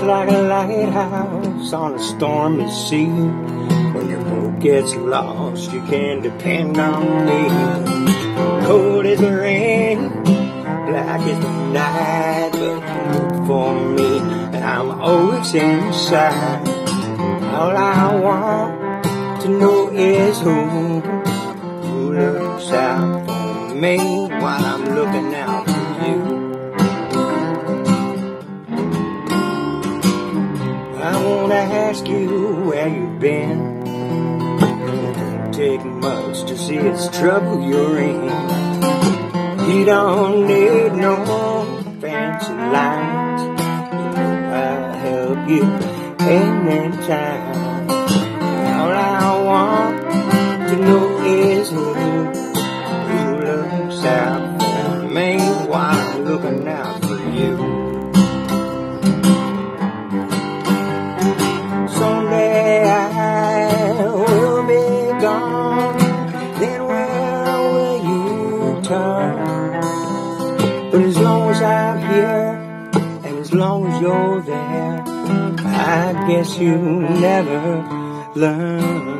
like a lighthouse on a stormy sea. When your boat gets lost, you can depend on me. Cold as the rain, black as the night, but you look for me, and I'm always inside. All I want to know is who looks out for me while I'm looking out for you. I wanna ask you where you've been. It don't take much to see it's trouble you're in. You don't need no fancy lines. You know I'll help you anytime. All I want to know is who looks out for me while I'm looking out for you. Someday I will be gone, then where will you turn? But as long as I'm here, and as long as you're there, I guess you never learn.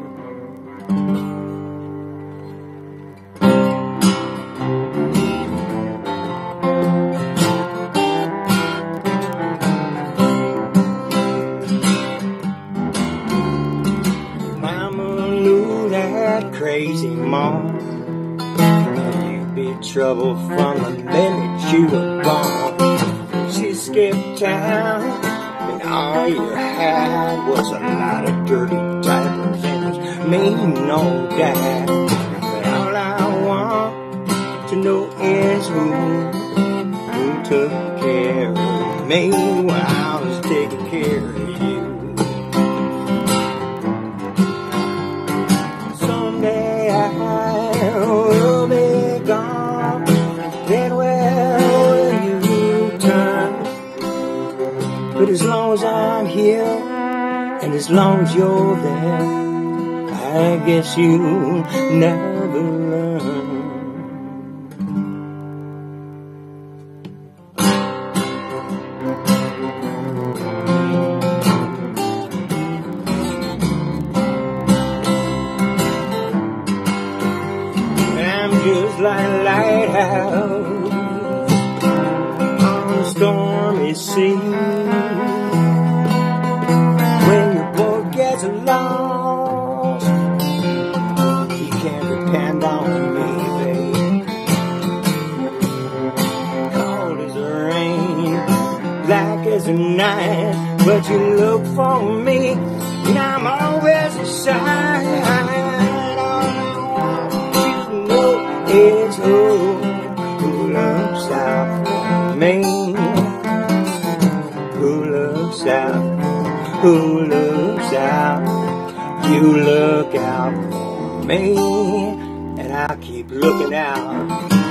Crazy mom, you'd be trouble from the minute you were born. She skipped town, and all you had was a lot of dirty diapers and mean old dad. But all I want to know is who took care of me while I was taking care of you. Will be gone, then where will you turn? But as long as I'm here, and as long as you're there, I guess you'll never learn. Just like a lighthouse on a stormy sea. When your boat gets lost, you can depend on me, babe. Cold as the rain, black as the night, but you look for me, and I'm always inside. It's who looks out for me, who looks out, you look out for me, and I'll keep looking out.